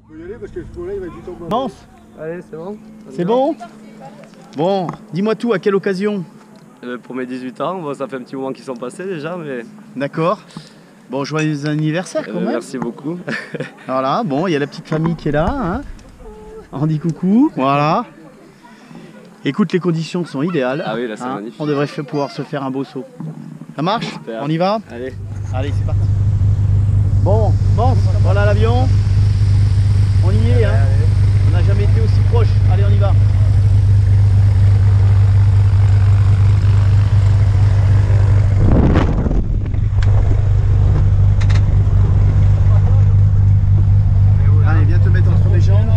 On peut y aller parce que ce coup-là, il va du tomber. Avance. Allez, c'est bon. C'est bon? Bon, dis-moi tout, à quelle occasion? Pour mes 18 ans, bon, ça fait un petit moment qu'ils sont passés déjà, mais... D'accord. Bon, joyeux anniversaire quand même. Merci beaucoup. Voilà, bon, il y a la petite famille qui est là. Hein. On dit coucou, voilà. Écoute, les conditions sont idéales. Ah oui, là c'est magnifique. On devrait pouvoir se faire un beau saut. Ça marche? Super. On y va? Allez. Allez, c'est parti. Bon, voilà l'avion. On y est, hein. On n'a jamais été aussi proche. Allez, on y va. Allez, viens te mettre entre mes jambes.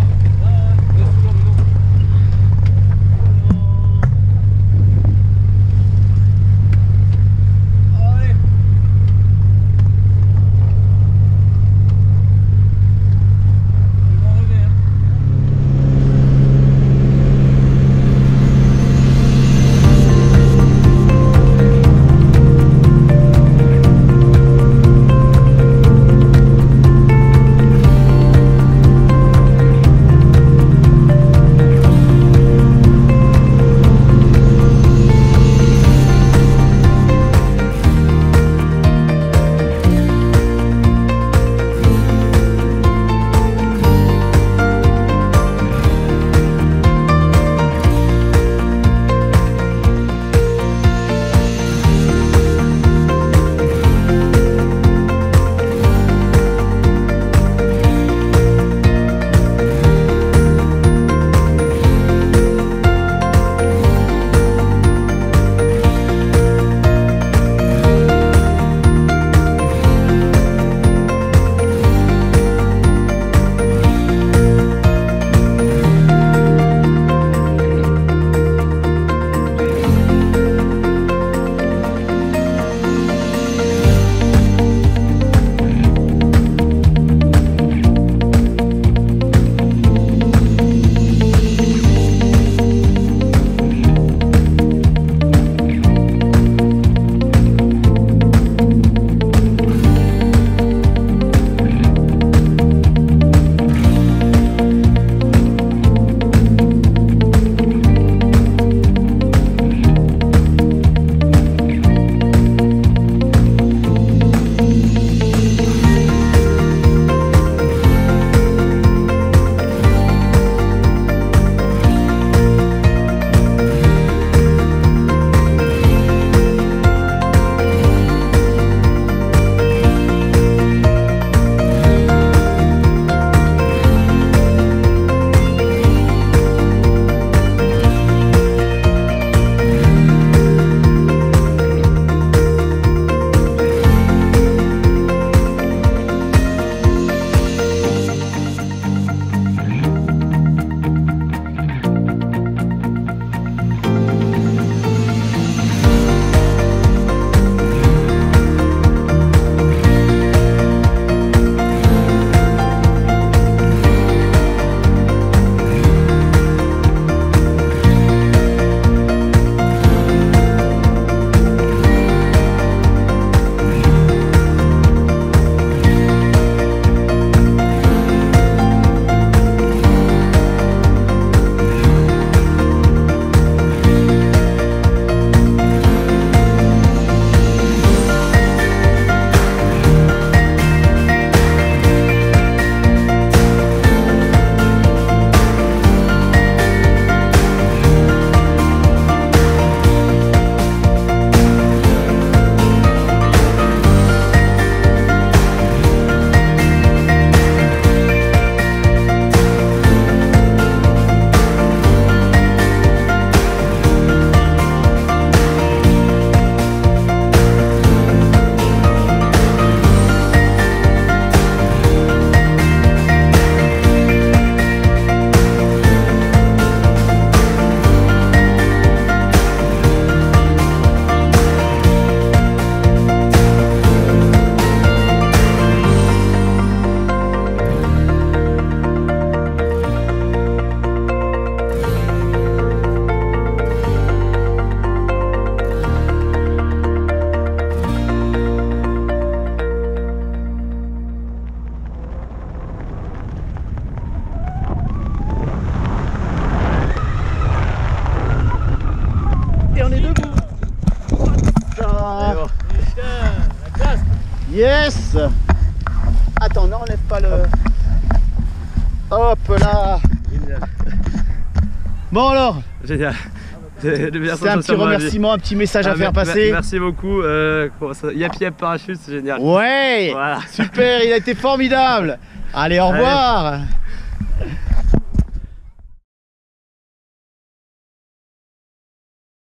Yes. Attends, n'enlève pas le... Hop là. Génial. Bon alors, Génial. c'est un petit remerciement, un petit message à faire passer. Merci beaucoup. Yap Yap Parachute, c'est génial. Ouais, voilà. Super, il a été formidable. Allez, au revoir.